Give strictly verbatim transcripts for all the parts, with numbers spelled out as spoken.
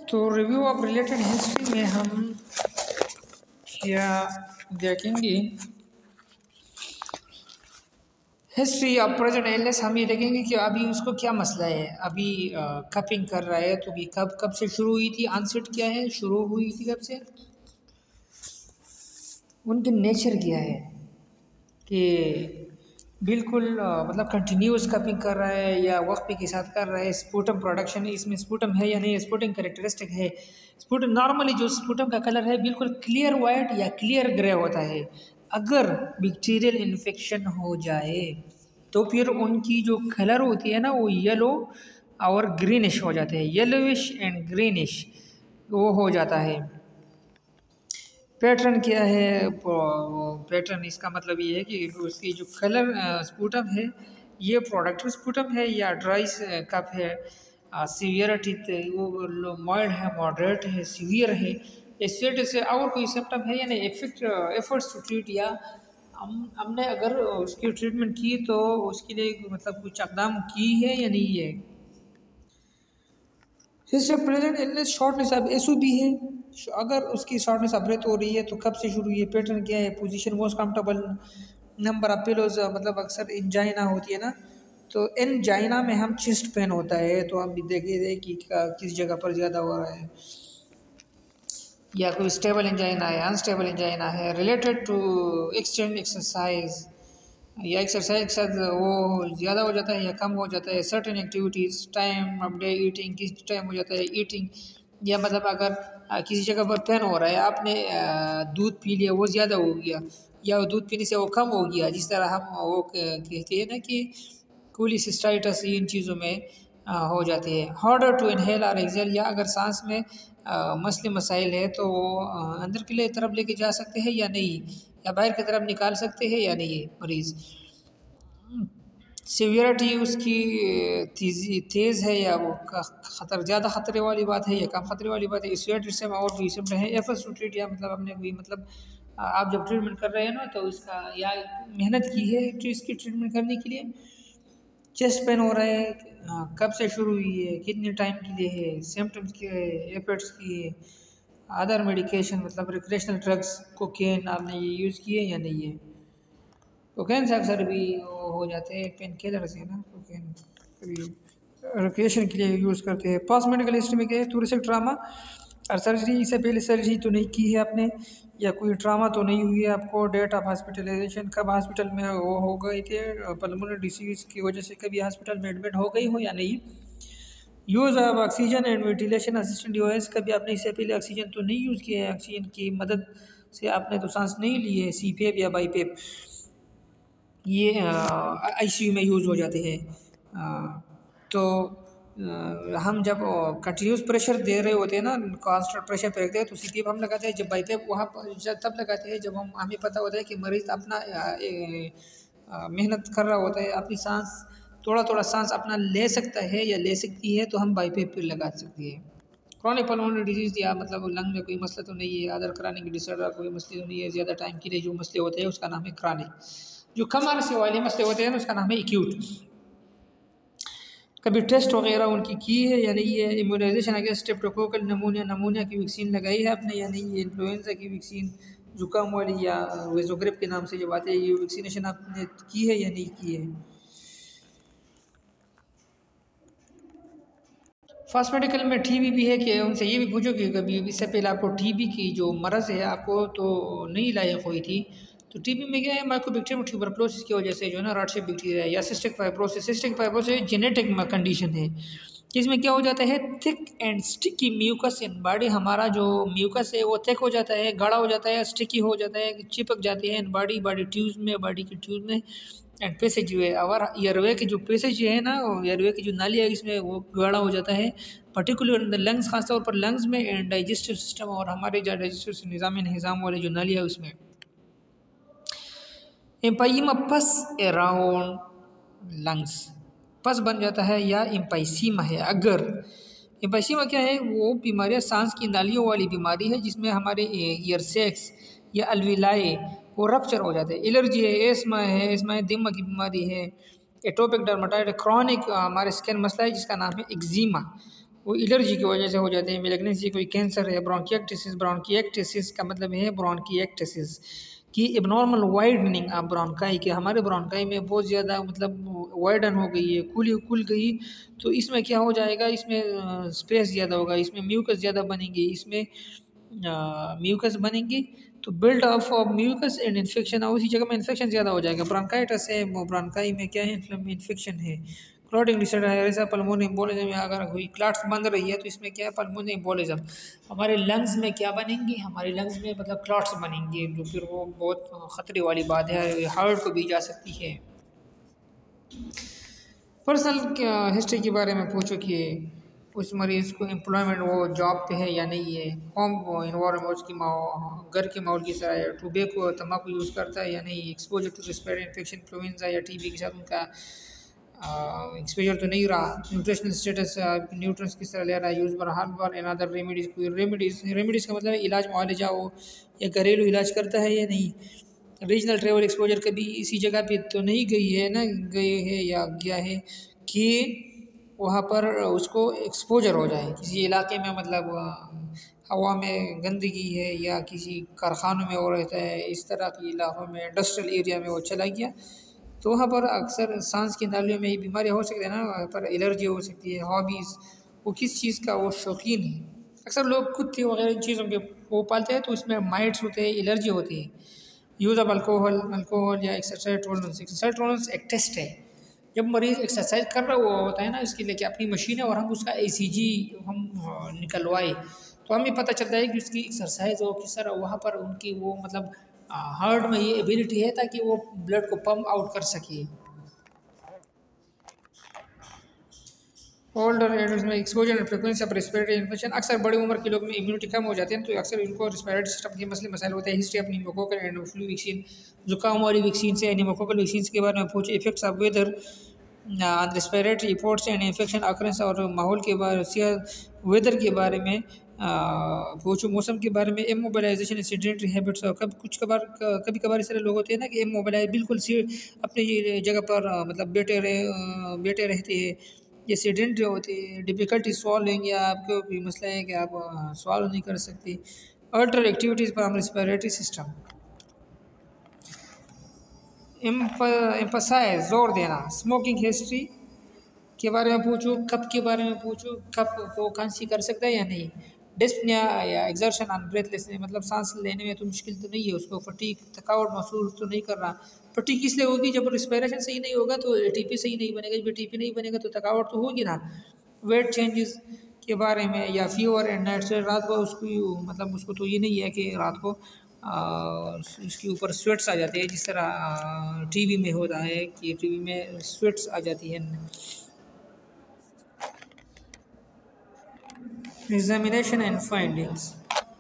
तो review of related history में हम क्या देखेंगे, हिस्ट्री ऑफ प्रेजेंट इलनेस हम ये देखेंगे कि अभी उसको क्या मसला है, अभी कपिंग कर रहा है तो कि कब कब से शुरू हुई थी, आंसर क्या है, शुरू हुई थी कब से, उनके नेचर क्या है कि बिल्कुल मतलब कंटिन्यूस कपिंग कर रहा है या वक्फे के साथ कर रहा है, स्पूटम प्रोडक्शन इसमें स्पूटम है या नहीं, स्पूटम कैरेक्टरिस्टिक है। स्पूटम नॉर्मली जो स्पूटम का कलर है बिल्कुल क्लियर वाइट या क्लियर ग्रे होता है। अगर बैक्टीरियल इन्फेक्शन हो जाए तो फिर उनकी जो कलर होती है ना वो येलो और ग्रीनिश हो जाते हैं, येलोइश एंड ग्रीनिश वो हो जाता है। पैटर्न क्या है, पैटर्न इसका मतलब ये है कि उसकी जो कलर स्पूटम है ये प्रोडक्टिव स्पूटम है या ड्राई कप है, सीवियरिटी वो माइल्ड है, मॉडरेट है, सीवियर है, इस वजह से और कोई सिम्टम है या नहीं, इफेक्ट एफर्ट्स टू ट्रीट या हम हमने अगर उसकी ट्रीटमेंट की तो उसके लिए मतलब कुछ इकदाम की है या नहीं है। History of present illness shortness of SOB है, अगर उसकी शॉर्टनेस ऑफ ब्रेथ हो रही है तो कब से शुरू हुई है, पैटर्न क्या है, position most comfortable, number of pillows, मतलब अक्सर इंजाइना होती है ना तो इंजाइना में हम चेस्ट पेन होता है तो हम देखिए थे कि किस जगह पर ज़्यादा हो रहा है, या कोई स्टेबल इंजाइना है, अनस्टेबल इंजाइना है, रिलेटेड टू एक्सटेंड एक्सरसाइज या एक्सरसाइज के साथ वो ज़्यादा हो जाता है या कम हो जाता है, certain activities, time of day, eating किस टाइम हो जाता है ईटिंग, या मतलब अगर किसी जगह पर पेन हो रहा है आपने दूध पी लिया वो ज़्यादा हो गया या दूध पीने से वो कम हो गया, जिस तरह हम वो कहते हैं ना कि कोलिसिस्टाइटिस इन चीज़ों में हो जाती है। हार्डर टू इनहेल और एक्सेल, या अगर सांस में मसले मसाइल है तो वो अंदर के लिए तरफ लेके जा सकते हैं या नहीं, या बाहर की तरफ निकाल सकते हैं या नहीं मरीज़। सीवियरिटी उसकी तेज़ी तेज़ है या वो ख़तर ज़्यादा ख़तरे वाली बात है या कम ख़तरे वाली बात है, इस वजह से और भी सिम्टम है। एफर्ट्स टू ट्रीट, या मतलब हमने कोई मतलब आप जब ट्रीटमेंट कर रहे हैं ना तो इसका या मेहनत की है इसकी ट्रीटमेंट करने के लिए। चेस्ट पेन हो रहा है, कब से शुरू हुई है, कितने टाइम के लिए है, सिम्टम्स क्या है, एफर्ट्स की है, अदर मेडिकेशन मतलब रिक्रेशनल ड्रग्स कोकेन आपने ये यूज़ किए या नहीं है। कोकेन से अक्सर भी हो जाते हैं पेन किलर से ना, कोकेन कभी रिक्रेशन के लिए यूज़ करते हैं। पास्ट मेडिकल हिस्ट्री में क्या है, थोरेसिक ट्रामा और सर्जरी, इससे पहले सर्जरी तो नहीं की है आपने या कोई ट्रामा तो नहीं हुई है आपको, डेट ऑफ हॉस्पिटलाइजेशन कब हॉस्पिटल में वो हो गए थे, पल्मोनरी डिसीज़ की वजह से कभी हॉस्पिटल में एडमिट हो गई हो या नहीं। Use of oxygen and ventilation assistant device, कभी आपने इससे पहले ऑक्सीजन तो नहीं यूज़ किया है, ऑक्सीजन की मदद से आपने तो सांस नहीं ली है, सी पेप या बाई पेप ये आईसीयू में यूज़ हो जाते हैं। तो हम जब कंटिन्यूस प्रेशर दे रहे होते हैं ना, कांस्टेंट प्रेशर पे रखते हैं तो सी पेप हम लगाते हैं, जब बाई पेप वहाँ पर तब लगाते हैं जब हम हमें पता होता है कि मरीज़ अपना मेहनत कर रहा होता है, अपनी सांस थोड़ा थोड़ा सांस अपना ले सकता है या ले सकती है तो हम बाई पेप फिर लगा सकती है। क्रॉनिक पल्मोनरी डिजीज़, या मतलब लंग में कोई मसला तो नहीं है, अदर क्रॉनिक डिसऑर्डर कोई मसले तो नहीं है, ज़्यादा टाइम के लिए जो मसले होते हैं उसका नाम है क्रॉनिक, जो कम अरसे वाले मसले होते हैं ना उसका नाम है एक्यूट। कभी टेस्ट वगैरह उनकी की है या नहीं है, immunisation against streptococcal pneumonia pneumonia की वैक्सीन लगाई है आपने या नहीं है, इन्फ्लुएंजा की वैक्सीन जुकाम वाली या वेजोग्रिप के नाम से जब आते हैं ये वैक्सीनेशन आपने की है या नहीं की है। फर्स्ट मेडिकल में टीबी भी है कि उनसे ये भी पूछो कि कभी इससे पहले आपको टीबी की जो मरज़ है आपको तो नहीं लायक हुई थी, तो टीबी में क्या है, माइकोबैक्टीरियम ट्यूबरकुलोसिस की वजह से जो है ना रॉट शेप बैक्टीरिया या cystic fibrosis, cystic fibrosis genetic condition है, इसमें क्या हो जाता है, thick and sticky mucus in body, हमारा जो म्यूकस है वो थिक हो जाता है, गाढ़ा हो जाता है, स्टिकी हो जाता है, चिपक जाती है इन बॉडी बॉडी ट्यूब्स में, बॉडी की ट्यूब में एंड पैसेज वे, और एयरवे के जो पैसेज है ना, एयरवे की जो नाली है इसमें वो गाढ़ा हो जाता है, पर्टिकुलर इन द लंग्स, खासतौर पर लंग्स में एंड डाइजेस्टिव सिस्टम और हमारे जो डाइजेस्टिव निज़ाम निज़ाम वाले जो नाली है उसमें। एम्पाइमा पस अराउंड लंग्स, पस बन जाता है या एम्पाइसीमा है। अगर एम्पाइसीमा क्या है, वो बीमारियाँ सांस की नालियों वाली बीमारी है जिसमें हमारे ईयर सेक्स या अलविलाई वो रप्चर हो जाते हैं। एलर्जी है, एस्मा है, एस्मा है दिमाग की बीमारी है, एटोपिक डर्माटाइड, क्रॉनिक हमारे स्किन मसला है जिसका नाम है एक्जिमा, वो एलर्जी की वजह से हो जाते हैं। मैलिग्नेंसी कोई कैंसर है। ब्रोंकिएक्टिसिस, ब्रोंकिएक्टिसिस का मतलब है ब्रोंकिएक्टिसिस कि एबनॉर्मल वाइडनिंग ऑफ ब्रोंकाई, कि हमारे ब्रोंकाई में बहुत ज़्यादा मतलब वाइडन हो गई है, खुली खुल गई, तो इसमें क्या हो जाएगा, इसमें स्पेस ज़्यादा होगा, इसमें म्यूकस ज़्यादा बनेंगी, इसमें म्यूकस बनेंगी, तो build of of mucus and infection, और उसी जगह में इन्फेक्शन ज़्यादा हो जाएगा। ब्रोंकाइटिस है, ब्रोंकाई में क्या है, इन्फेक्शन है। क्लॉटिंग डिसऑर्डर है, ऐसा पल्मोनरी एम्बोलिज्म, अगर कोई क्लॉट्स बंद रही है तो इसमें क्या है, पल्मोनरी एम्बोलिज्म। हमारे लंग्स में क्या बनेंगी, हमारे लंग्स में मतलब क्लॉट्स बनेंगे, जो फिर वो बहुत ख़तरे वाली बात है, हार्ट को भी जा सकती है। पर्सनल हिस्ट्री के बारे में पूछो कि उस मरीज़ को एम्प्लॉयमेंट, वो जॉब पे है या नहीं है, होम इन्वायरमेंट, उसकी घर के माहौल की तरह है, टोबैको तम्बाकू यूज़ करता है या नहीं, exposure to respiratory infection, influenza या टीबी के साथ उनका एक्सपोजर तो नहीं रहा, न्यूट्रिशनल स्टेटस, न्यूट्रिएंट्स किस तरह ले रहा है, यूज़ बार हर बार एंड अदर रेमेडीज़, कोई रेमेडीज़ रेमेडीज़ का मतलब इलाज मुआवजा हो या घरेलू इलाज करता है या नहीं, रीजनल ट्रेवल एक्सपोजर कभी इसी जगह पे तो नहीं गई है ना, गए है या गया है कि वहाँ पर उसको एक्सपोजर हो जाए, किसी इलाके में मतलब हवा में गंदगी है या किसी कारखानों में वो रहता है, इस तरह के इलाकों में, इंडस्ट्रियल एरिया में वो चला गया, तो वहाँ पर अक्सर सांस की नालियों में बीमारियाँ हो सकती है ना, वहाँ पर एलर्जी हो सकती है। हॉबीज़, वो किस चीज़ का वो शौकीन है। अक्सर लोग कुत्ते वगैरह इन चीज़ों के वो पालते हैं तो उसमें माइट्स होते हैं, एलर्जी होती है। यूज़ ऑफ अल्कोहल, अल्कोहल या एक्सरसाइज टॉलरेंस, एक्सरसाइज टॉलरेंस एक टेस्ट है। जब मरीज़ एक्सरसाइज कर रहा हुआ होता है ना, इसके लिए कि अपनी मशीन है और हम उसका ई सी जी हम निकलवाए, तो हमें पता चलता है कि उसकी एक्सरसाइज हो किस तरह, वहाँ पर उनकी वो मतलब हार्ट में ये एबिलिटी है ताकि वो ब्लड को पंप आउट कर सके। ओल्डर एडल्ट में exposure and frequency of respiratory infection, अक्सर बड़ी उम्र के लोग में इम्यूनिटी कम हो जाती है तो अक्सर इनको रेस्पिरेटरी सिस्टम के मसले मसाइल होते हैं। History of pneumococcal and flu vaccine, जुकाम वाली वैक्सीन से, निमोकोकल वैक्सीन के बारे में पूछे। Effects of weather on respiratory reports and infection occurrence, और माहौल के बारे से, वेदर के बारे में पूछो, मौसम के बारे में। इमोबिलाइजेशन, सेडेंटरी हैबिट्स, और कब कुछ कबार कभी कभार इस तरह लोग होते हैं ना कि इमोबिलाइज, बिल्कुल सी अपनी जगह पर मतलब बैठे रहे बैठे रहते हैं, ये सेडेंटरी होती है। डिफ़िकल्टी स्वॉलोइंग, या आपको कोई मसला है कि आप स्वॉलो नहीं कर सकते। Alter activities from respiratory system. Emphasize, जोर देना। स्मोकिंग हिस्ट्री के बारे में पूछो, कप के बारे में पूछो, कप को खांसी कर सकता है या नहीं। डिस्पनिया या एक्सर्शन ऑन ब्रेथलेसनेस, मतलब सांस लेने में तो मुश्किल तो नहीं है उसको, फटीक, थकावट महसूस तो नहीं कर रहा। फटीक इसलिए होगी जब रिस्पिरेशन सही नहीं होगा तो एटीपी सही नहीं बनेगा, जब एटीपी नहीं बनेगा तो थकावट तो होगी ना। वेट चेंजेस के बारे में, या फीवर एंड नाइट स्वेट, रात को उसको मतलब उसको तो ये नहीं है कि रात को इसके ऊपर स्वेट्स आ जाते हैं, जिस तरह टीबी में होता है कि टीबी में स्वेट्स आ जाती है। Examination and findings.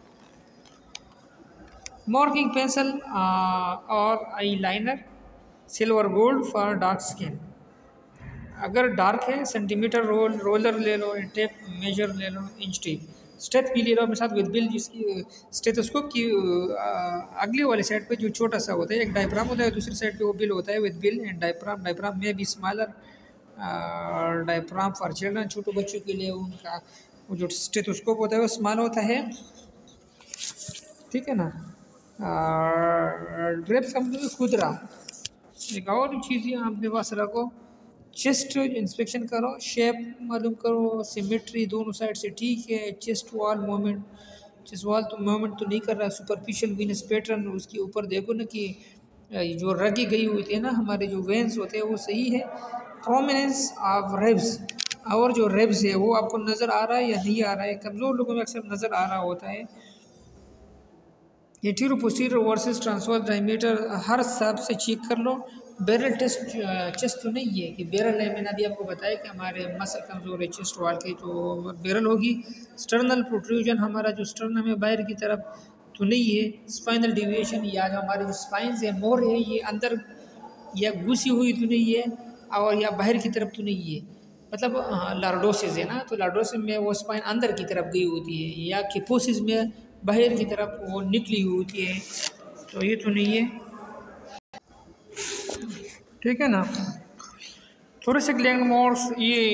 Marking pencil और eye liner, silver gold for dark skin. अगर डार्क है सेंटीमीटर रोल रोलर ले लो, टेप मेजर ले लो, इंच टेप, स्टेप भी ले लो अपने साथ विद बिल, जिसकी स्टेथोस्कोप की अगले वाले साइड पे जो छोटा सा होता है, एक डायफ्राम होता है, दूसरी साइड पे वो बिल होता है with bell and diaphragm. Diaphragm में भी स्मॉलर डायफ्राम फॉर चिल्ड्रन, छोटे बच्चों के लिए उनका वो जो स्टेथोस्कोप होता है वो स्मॉल होता है, ठीक है ना। ड्रेप्स का मतलब खुदरा। एक और चीज़ आप अपने पास रखो, चेस्ट इंस्पेक्शन करो, शेप मालूम करो, सिमेट्री दोनों साइड से ठीक है, chest wall movement, chest wall तो मूवमेंट तो नहीं कर रहा, सुपरफिशियल वीनस पैटर्न, उसके ऊपर देखो ना कि जो रगी गई हुई थी ना, हमारे जो वेंस होते हैं वो सही है। प्रोमिनेंस ऑफ रिब्स, और जो रिब्स है वो आपको नज़र आ रहा है या नहीं आ रहा है, कमज़ोर लोगों में अक्सर नज़र आ रहा होता है। Anteroposterior versus transverse diameter, हर हिसाब से चेक कर लो। बैरल टेस्ट, चेस्ट तो नहीं है कि बैरल है, मैंने अभी आपको बताया कि हमारे मसल कमज़ोर है चेस्ट वाल की, तो बैरल होगी। स्टर्नल प्रोट्रूजन, हमारा जो स्टर्नम है बाहर की तरफ तो नहीं है। स्पाइनल डिविएशन, या जो हमारे जो स्पाइंस है, मोर है, ये अंदर या घुसी हुई तो नहीं है और या बाहर की तरफ तो नहीं है, मतलब लार्डोसिस है ना, तो लार्डोसिस में वो स्पाइन अंदर की तरफ गई होती है, या किपोसिस में बाहर की तरफ वो निकली हुई होती है, तो ये तो नहीं है, ठीक है ना। थोरेसिक लैंडमार्क्स, ये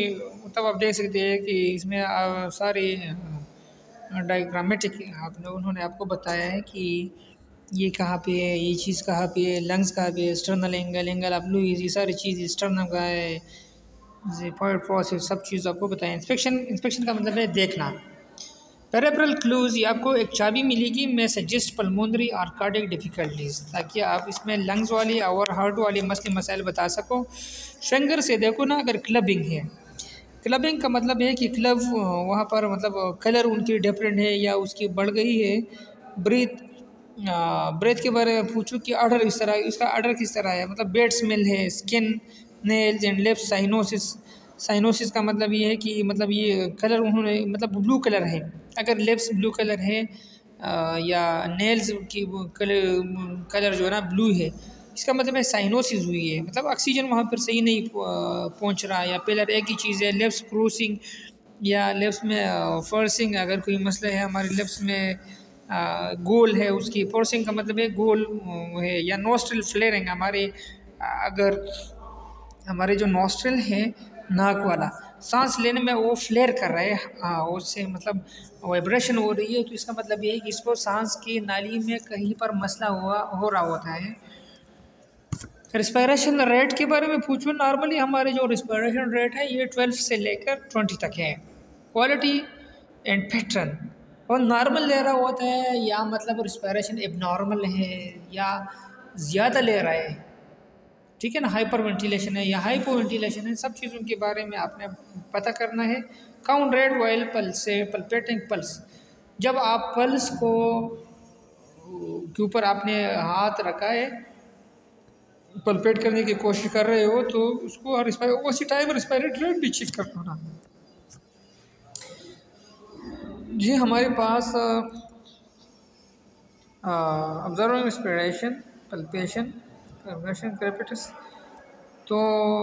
तब आप देख सकते हैं कि इसमें आ, सारी डायग्रामेटिक आपने उन्होंने आपको बताया है कि ये कहाँ पे है, ये चीज़ कहाँ पे है, लंग्स कहाँ पे है, sternal angle, angle of Louis, ये सारी चीज़ स्टर्नम का है, पॉइंट प्रोसेस, सब चीज़ आपको बताया। इंस्पेक्शन इंस्पेक्शन का मतलब है देखना। पेरिफेरल क्लूज, ये आपको एक चाबी मिलेगी मैं सजेस्ट पल्मोनरी और कार्डियक डिफ़िकल्टीज, ताकि आप इसमें लंग्स वाली और हार्ट वाली मसले मसाइल बता सको। फिंगर से देखो ना, अगर क्लबिंग है, क्लबिंग का मतलब है कि क्लब वहाँ पर मतलब कलर उनकी डिफरेंट है या उसकी बढ़ गई है। ब्रीथ ब्रेथ के बारे में पूछो कि ऑर्डर इस तरह, इसका ऑर्डर किस तरह है, मतलब बेड स्मेल है, skin, nails and lips, cyanosis. Cyanosis का मतलब ये है कि मतलब ये कलर उन्होंने मतलब ब्लू कलर है, अगर लिप्स ब्लू कलर है आ, या नेल्स की कलर कलर जो है ना ब्लू है, इसका मतलब है साइनोसिस हुई है, मतलब ऑक्सीजन वहाँ पर सही नहीं पहुँच रहा। या पिलर एक ही चीज़ है, लिप्स क्रूसिंग या लिप्स में फर्सिंग, अगर कोई मसला है हमारे लिप्स में आ, गोल है, उसकी फोर्सिंग का मतलब है गोल है। या नोस्ट्रल फ्लेयरिंग, हमारे अगर हमारे जो नोस्ट्रल है नाक वाला, सांस लेने में वो फ्लेयर कर रहा है, हाँ उससे मतलब वाइब्रेशन हो रही है, तो इसका मतलब ये है कि इसको सांस की नाली में कहीं पर मसला हुआ हो रहा होता है। रिस्पायरेशन रेट के बारे में पूछो, नॉर्मली हमारे जो रिस्पायरेशन रेट है ये ट्वेल्व से लेकर ट्वेंटी तक है। क्वालिटी एंड पैटर्न, और नॉर्मल ले रहा होता है या मतलब रिस्पायरेशन एबनॉर्मल है या ज़्यादा ले रहा है, ठीक है ना, हाइपर वेंटिलेशन है या हाइपो वेंटिलेशन है, सब चीज़ों के बारे में आपने पता करना है। काउंट रेट वाइल पल्स से पल्पेटिंग पल्स, जब आप पल्स को के ऊपर आपने हाथ रखा है, पल्पेट करने की कोशिश कर रहे हो, तो उसको उसी टाइम रिस्पायरेटरी रेट भी चेक करना होना। जी हमारे पास ऑब्जर्विंग रेस्पिरेशन, पल्पेशन, कंवर्शन कैपिटस, तो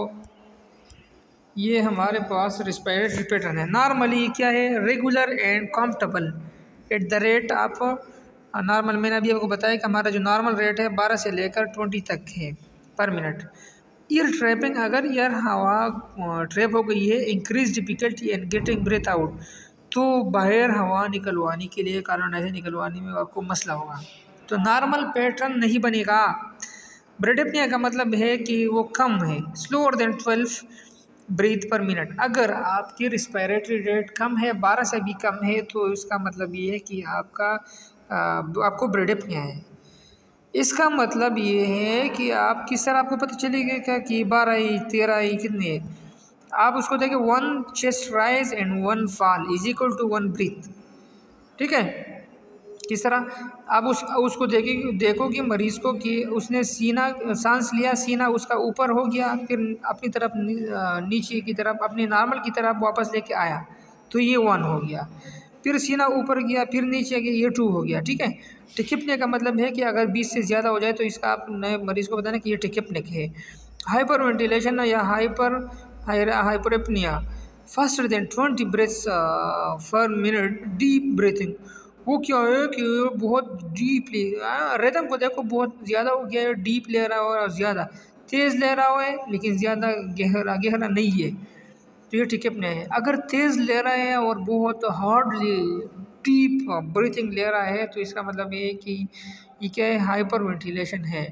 ये हमारे पास रिस्पायरेटरी पैटर्न है। नॉर्मली क्या है, regular and comfortable at the rate of normal, मैंने अभी आपको बताया कि हमारा जो नॉर्मल रेट है बारह से लेकर ट्वेंटी तक है पर मिनट। ईयर ट्रैपिंग, अगर ईयर हवा ट्रैप हो गई है, increase difficulty and getting breath out, तो बाहर हवा निकलवाने के लिए, कारण ऐसे निकलवाने में आपको मसला होगा, तो नॉर्मल पैटर्न नहीं बनेगा। ब्रेडिप्निया का मतलब है कि वो कम है, slower than twelve breath per minute, अगर आपकी रिस्पायरेटरी रेट कम है, बारह से भी कम है, तो इसका मतलब ये है कि आपका आ, आपको ब्रेडिप्निया है। इसका मतलब ये है कि आप किस तरह आपको पता चलेगा क्या कि बारह ही तेरह ही कितने है, आप उसको देखें, one chest rise and one fall is equal to one breath, ठीक है। किस तरह आप उस उसको देखें, देखो कि मरीज़ को कि उसने सीना सांस लिया, सीना उसका ऊपर हो गया, फिर अपनी तरफ नीचे की तरफ अपनी नॉर्मल की तरफ वापस लेके आया, तो ये वन हो गया। फिर सीना ऊपर गया, फिर नीचे गया, ये टू हो गया, ठीक है। टिकिपने का मतलब है कि अगर बीस से ज़्यादा हो जाए तो इसका आप नए मरीज़ को बताना कि ये टिकिपनिक है। हाइपर वेंटिलेशन या hyper hyperpnoea, faster than twenty breaths per minute, deep breathing, वो क्या है कि बहुत डीपली, रिदम को देखो बहुत ज़्यादा हो गया है, डीप ले रहा हो और ज़्यादा तेज़ ले रहा है, लेकिन ज़्यादा गहरा गहरा नहीं है, तो ये ठीक अपने है। अगर तेज़ ले रहा है और बहुत हार्डली डीप ब्रीथिंग ले रहा है, तो इसका मतलब ये है कि ये क्या है, हाइपर वेंटिलेशन है।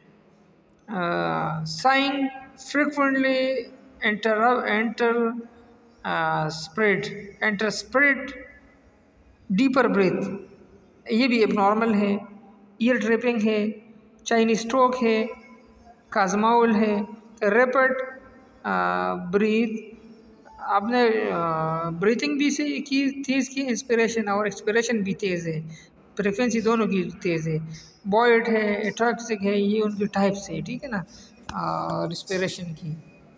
Sighing frequently enter enter spread enter spread deeper breath, ये भी एबनॉर्मल है। ईयर ट्रैपिंग है, चाइनीज स्ट्रोक है, काजमाउल है, रैपिड ब्रीथ, आपने ब्रीथिंग भी से की तेज़ की, इंस्पिरेशन और एक्सपिरेशन भी तेज़ है, फ्रिक्वेंसी दोनों की तेज़ है। बॉयड है, एट्रॉक्सिक है, ये उनकी टाइप्स है, ठीक है ना, रिस्पिरेशन की।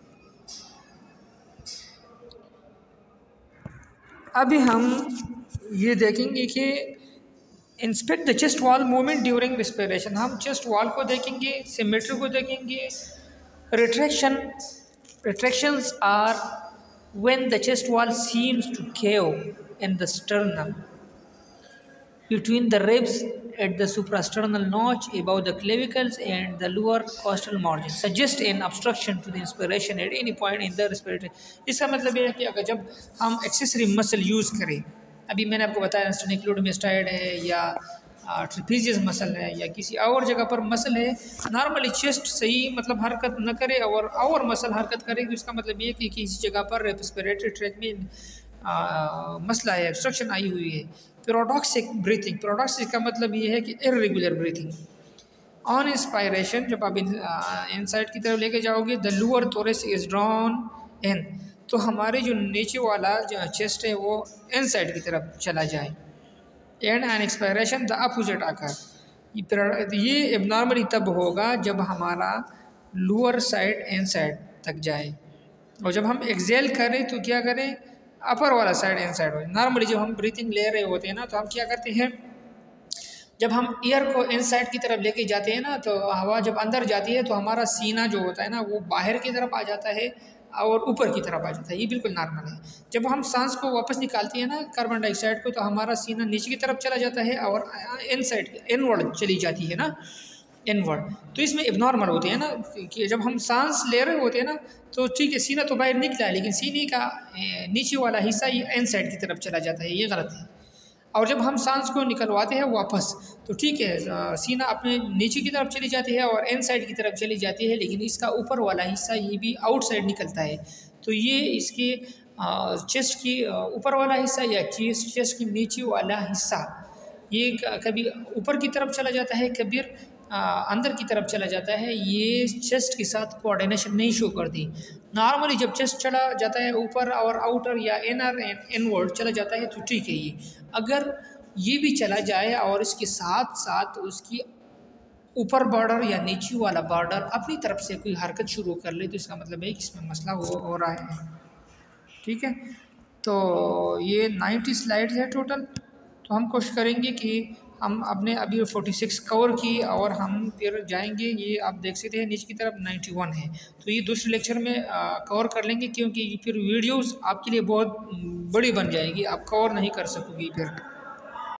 अभी हम ये देखेंगे कि inspect the chest wall movement during respiration, हम चेस्ट वॉल को देखेंगे, सिमेट्री को देखेंगे। Retraction, retractions are when the chest wall seems to cave in the sternum between the ribs at the suprasternal notch above the clavicles and the lower costal margin, suggest an obstruction to the inspiration at any point in the respiratory. इसका मतलब ये है कि अगर जब हम accessory muscle use करें, अभी मैंने आपको बताया स्टेनिक्लोडोमास्टाइड है या ट्रिपीजियस मसल है या किसी और जगह पर मसल है, नॉर्मली चेस्ट सही मतलब हरकत न करे और और मसल हरकत करे, तो इसका मतलब ये कि किसी जगह पर रेस्पिरेटरी ट्रैक में आ, मसला है, ऑब्स्ट्रक्शन आई हुई है। पैराडॉक्सिक ब्रीथिंग, पैराडॉक्सिक का मतलब ये है कि इर्रेगुलर ब्रीथिंग। ऑन इंस्पायरेशन, जब आप इनसाइड की तरफ लेके जाओगे, the lower thoracic is drawn in, तो हमारे जो नीचे वाला जो चेस्ट है वो इनसाइड की तरफ चला जाए। And an expiration the opposite आकर, ये एबनॉर्मली तब होगा जब हमारा लोअर साइड इनसाइड तक जाए, और जब हम एक्सेल करें तो क्या करें, अपर वाला साइड इनसाइड हो। नॉर्मली जब हम ब्रीथिंग ले रहे होते हैं ना, तो हम क्या करते हैं, जब हम एयर को इनसाइड की तरफ लेके जाते हैं ना, तो हवा जब अंदर जाती है तो हमारा सीना जो होता है ना वो बाहर की तरफ आ जाता है और ऊपर की तरफ आ जाता है, ये बिल्कुल नॉर्मल है। जब हम सांस को वापस निकालते हैं ना कार्बन डाइऑक्साइड को, तो हमारा सीना नीचे की तरफ चला जाता है और इनसाइड इनवर्ड चली जाती है ना, इनवर्ड। तो इसमें एबनॉर्मल होते हैं ना कि जब हम सांस ले रहे होते हैं ना, तो ठीक है सीना तो बाहर निकला है, लेकिन सीने का नीचे वाला हिस्सा ये इनसाइड की तरफ चला जाता है, ये गलत है। और जब हम सांस को निकलवाते हैं वापस, तो ठीक है सीना अपने नीचे की तरफ चली जाती है और इनसाइड की तरफ चली जाती है, लेकिन इसका ऊपर वाला हिस्सा ये भी आउटसाइड निकलता है। तो ये इसके चेस्ट की ऊपर वाला हिस्सा या चेस्ट चेस्ट की नीचे वाला हिस्सा ये कभी ऊपर की तरफ चला जाता है, कभी अंदर की तरफ चला जाता है। ये चेस्ट के साथ कोऑर्डिनेशन नहीं शो करती। नॉर्मली जब चेस्ट चला जाता है ऊपर और आउटर या इनर एंड इनवर्ड चला जाता है तो ठीक है। ये अगर ये भी चला जाए और इसके साथ साथ उसकी ऊपर बॉर्डर या नीचे वाला बॉर्डर अपनी तरफ से कोई हरकत शुरू कर ले, तो इसका मतलब है कि इसमें मसला हो, हो रहा है। ठीक है, तो ये नाइन्टी स्लाइड्स है टोटल। तो हम कोशिश करेंगे कि हम अपने अभी छियालीस कवर की और हम फिर जाएंगे, ये आप देख सकते हैं नीचे की तरफ इक्यानवे है, तो ये दूसरे लेक्चर में कवर कर लेंगे, क्योंकि फिर वीडियोस आपके लिए बहुत बड़ी बन जाएगी, आप कवर नहीं कर सकोगे फिर।